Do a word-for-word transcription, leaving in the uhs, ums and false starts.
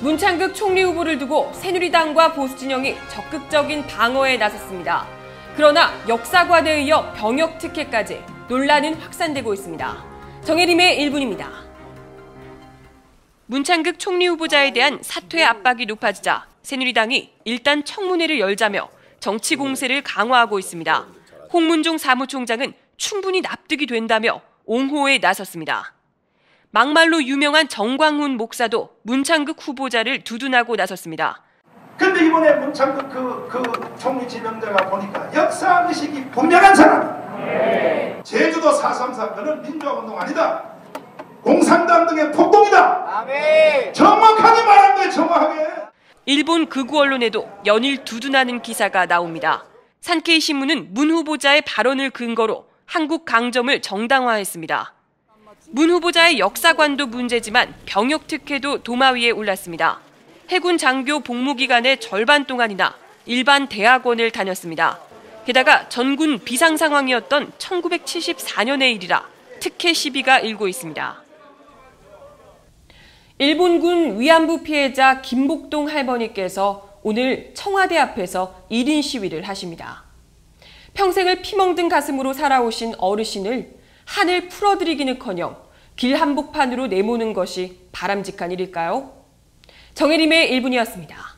문창극 총리 후보를 두고 새누리당과 보수진영이 적극적인 방어에 나섰습니다. 그러나 역사과대에 이어 병역특혜까지 논란은 확산되고 있습니다. 정혜림의 일 분입니다. 문창극 총리 후보자에 대한 사퇴 압박이 높아지자 새누리당이 일단 청문회를 열자며 정치 공세를 강화하고 있습니다. 홍문종 사무총장은 충분히 납득이 된다며 옹호에 나섰습니다. 막말로 유명한 정광훈 목사도 문창극 후보자를 두둔하고 나섰습니다. 근데 이번에 문창극 그, 그 총리 지명자가 보니까 역사의식이 분명한 사람. 네. 제주도 사 삼 사건은 민주화운동 아니다. 공산당 등의 폭동이다. 아멘. 정확하게 말한 거예요. 정확하게. 일본 극우 언론에도 연일 두둔하는 기사가 나옵니다. 산케이신문은 문 후보자의 발언을 근거로 한국 강점을 정당화했습니다. 문 후보자의 역사관도 문제지만 병역특혜도 도마 위에 올랐습니다. 해군 장교 복무 기간의 절반 동안이나 일반 대학원을 다녔습니다. 게다가 전군 비상 상황이었던 천구백칠십사 년의 일이라 특혜 시비가 일고 있습니다. 일본군 위안부 피해자 김복동 할머니께서 오늘 청와대 앞에서 일 인 시위를 하십니다. 평생을 피멍든 가슴으로 살아오신 어르신을 한을 풀어드리기는커녕 길 한복판으로 내모는 것이 바람직한 일일까요? 정혜림의 일 분이었습니다.